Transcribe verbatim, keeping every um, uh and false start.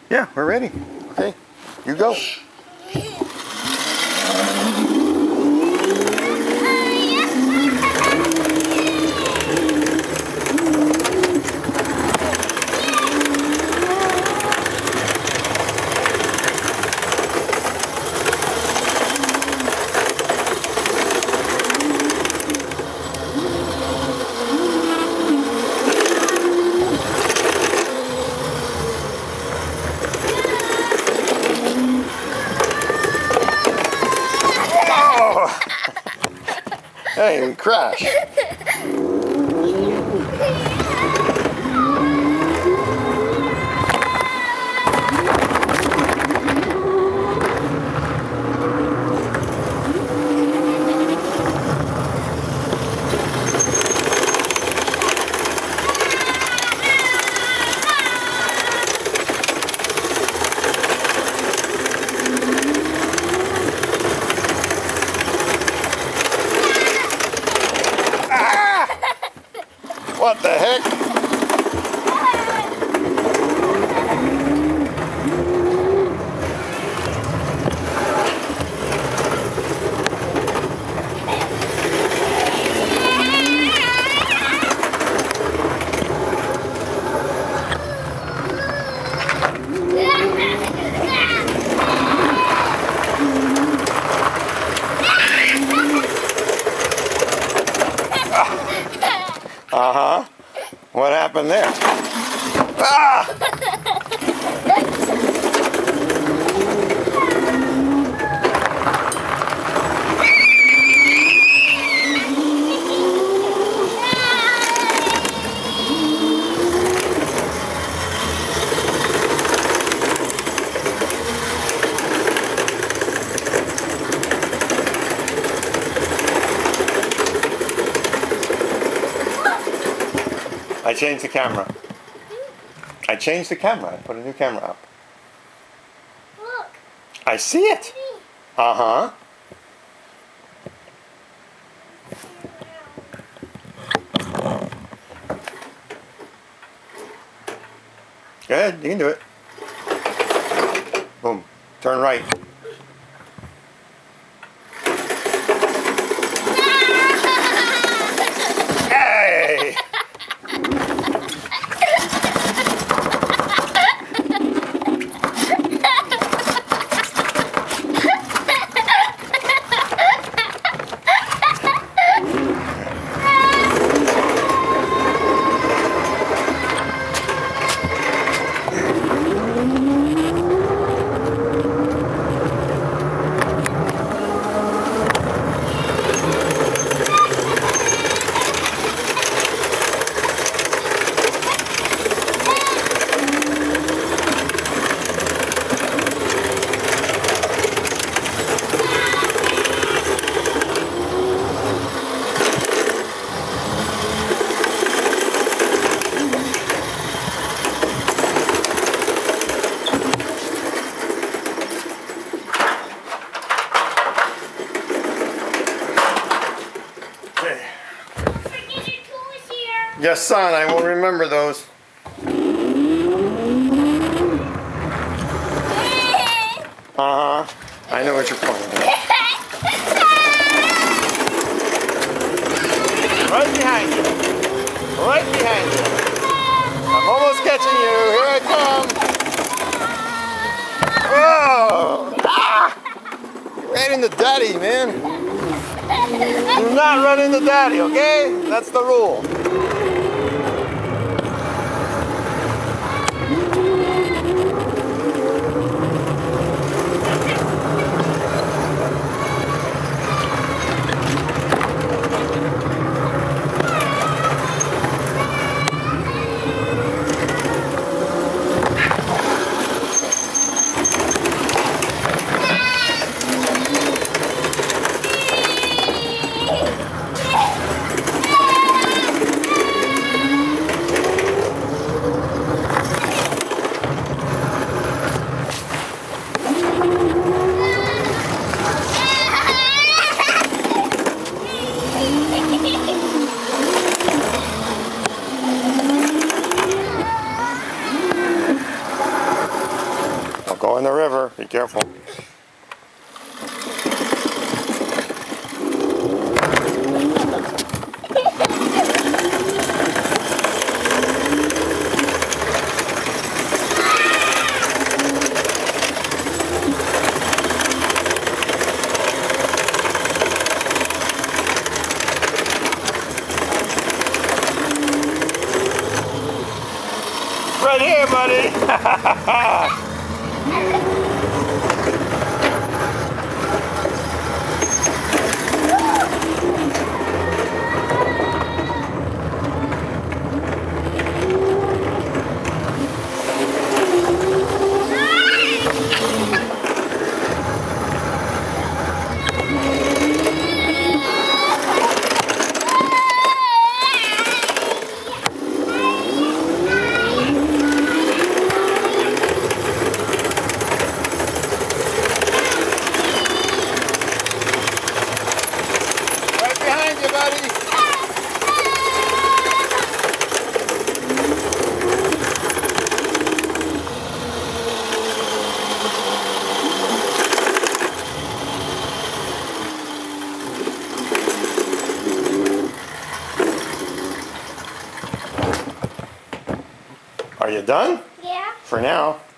Yeah, we're ready. Okay, you go. Hey, we crashed. What the heck? Uh-huh. What happened there? Ah! I changed the camera. I changed the camera. I put a new camera up. Look. I see it. Uh-huh. Go ahead. You can do it. Boom. Turn right. Hey! Yes, son, I will remember those. Uh-huh. I know what you're pointing at. Right behind you. Right behind you. I'm almost catching you. Here I come. Whoa! Ah! You ran into daddy, man. Do not run into daddy, okay? That's the rule. Go in the river. Be careful. Right here, buddy. Right behind you, buddy. Are you done? Yeah. For now.